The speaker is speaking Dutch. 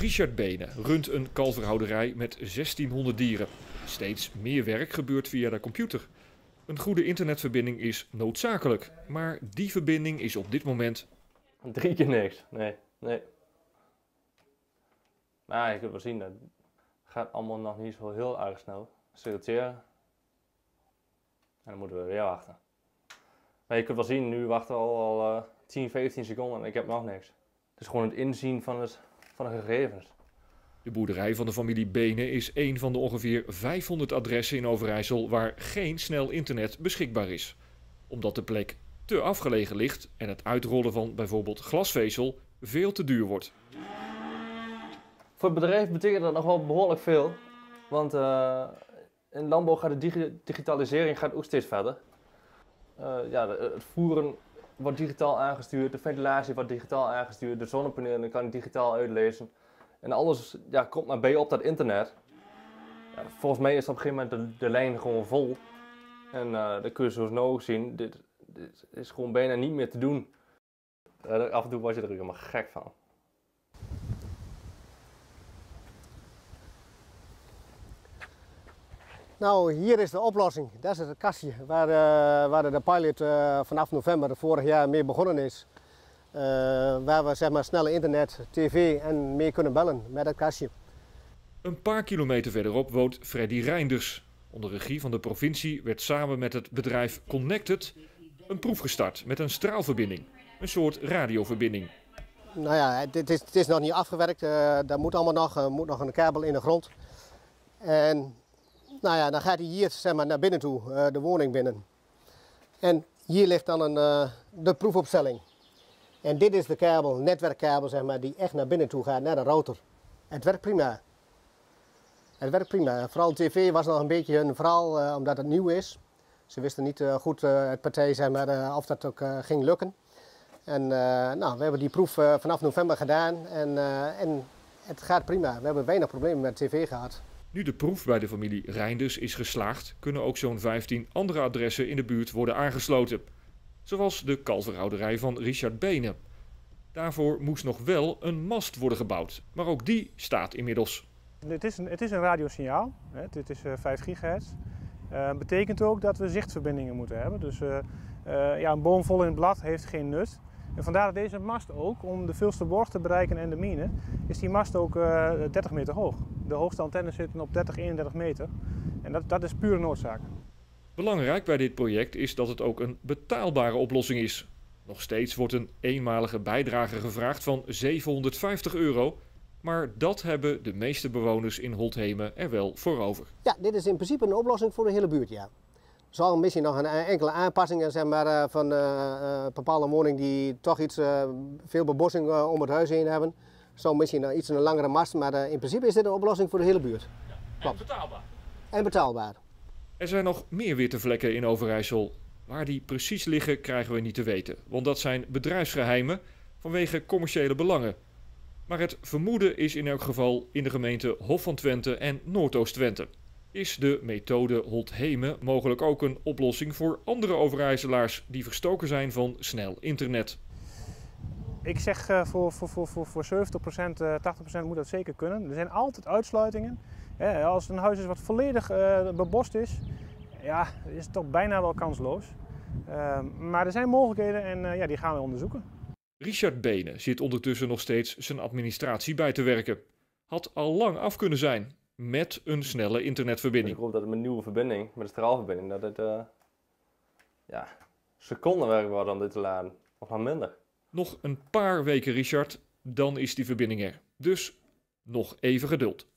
Richard Bene runt een kalverhouderij met 1600 dieren. Steeds meer werk gebeurt via de computer. Een goede internetverbinding is noodzakelijk, maar die verbinding is op dit moment 3 keer niks, nee. Maar je kunt wel zien, dat gaat allemaal nog niet zo heel erg snel. Selecteren. En dan moeten we weer wachten. Maar je kunt wel zien, nu wachten we al 10, 15 seconden en ik heb nog niks. Het is gewoon het inzien van de gegevens. De boerderij van de familie Bene is een van de ongeveer 500 adressen in Overijssel waar geen snel internet beschikbaar is. Omdat de plek te afgelegen ligt en het uitrollen van bijvoorbeeld glasvezel veel te duur wordt. Voor het bedrijf betekent dat nog wel behoorlijk veel. Want in landbouw gaat de digitalisering ook steeds verder. Het voeren wordt digitaal aangestuurd, de ventilatie wordt digitaal aangestuurd, de zonnepanelen kan ik digitaal uitlezen. En alles komt maar bij op dat internet. Ja, volgens mij is op een gegeven moment de lijn gewoon vol. En dat kun je zoals nou ook zien, dit is gewoon bijna niet meer te doen. Af en toe word je er helemaal gek van. Nou, hier is de oplossing. Dat is het kastje waar de pilot vanaf november vorig jaar mee begonnen is. Waar we zeg maar, snelle internet, tv en mee kunnen bellen met het kastje. Een paar kilometer verderop woont Freddy Reinders. Onder regie van de provincie werd samen met het bedrijf Connected een proef gestart met een straalverbinding. Een soort radioverbinding. Nou ja, het is nog niet afgewerkt. Daar moet allemaal moet nog een kabel in de grond. En nou ja, dan gaat hij hier zeg maar, naar binnen toe, de woning binnen. En hier ligt dan de proefopstelling. En dit is de kabel, netwerkkabel zeg maar, die echt naar binnen toe gaat, naar de router. Het werkt prima. Het werkt prima. Vooral tv was nog een beetje een verhaal omdat het nieuw is. Ze wisten niet goed het partij zeg maar, of dat ook ging lukken. En we hebben die proef vanaf november gedaan en het gaat prima. We hebben weinig problemen met tv gehad. Nu de proef bij de familie Reinders is geslaagd, kunnen ook zo'n 15 andere adressen in de buurt worden aangesloten. Zoals de kalverhouderij van Richard Bene. Daarvoor moest nog wel een mast worden gebouwd, maar ook die staat inmiddels. Het is een radiosignaal, dit is 5 gigahertz. Betekent ook dat we zichtverbindingen moeten hebben. Dus een boom vol in het blad heeft geen nut. En vandaar dat deze mast ook, om de Vilsterborg te bereiken en de mine, is die mast ook 30 meter hoog. De hoogste antennes zitten op 30, 31 meter. En dat is pure noodzaak. Belangrijk bij dit project is dat het ook een betaalbare oplossing is. Nog steeds wordt een eenmalige bijdrage gevraagd van €750. Maar dat hebben de meeste bewoners in Holthemen er wel voor over. Ja, dit is in principe een oplossing voor de hele buurt, ja. Er zal misschien nog een enkele aanpassingen zeg maar, van bepaalde woningen die toch iets veel bebossing om het huis heen hebben. Zo misschien iets een langere mast, maar in principe is dit een oplossing voor de hele buurt. Ja, en betaalbaar. En betaalbaar. Er zijn nog meer witte vlekken in Overijssel. Waar die precies liggen krijgen we niet te weten, want dat zijn bedrijfsgeheimen vanwege commerciële belangen. Maar het vermoeden is in elk geval in de gemeente Hof van Twente en Noordoost-Twente. Is de methode Holthemen mogelijk ook een oplossing voor andere Overijsselaars die verstoken zijn van snel internet? Ik zeg voor 70%, 80% moet dat zeker kunnen. Er zijn altijd uitsluitingen. Als een huis is wat volledig bebost is, ja, is het toch bijna wel kansloos. Maar er zijn mogelijkheden en die gaan we onderzoeken. Richard Bene zit ondertussen nog steeds zijn administratie bij te werken. Had al lang af kunnen zijn met een snelle internetverbinding. Ik hoop dat het met een nieuwe verbinding, met een straalverbinding, dat het secondenwerk wordt om dit te laden. Of nog minder. Nog een paar weken, Richard, dan is die verbinding er. Dus nog even geduld.